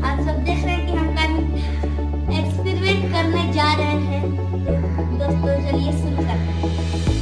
आप सब देख रहे हैं कि हम एक्सपेरिमेंट करने जा रहे हैं। दोस्तों चलिए शुरू करते हैं।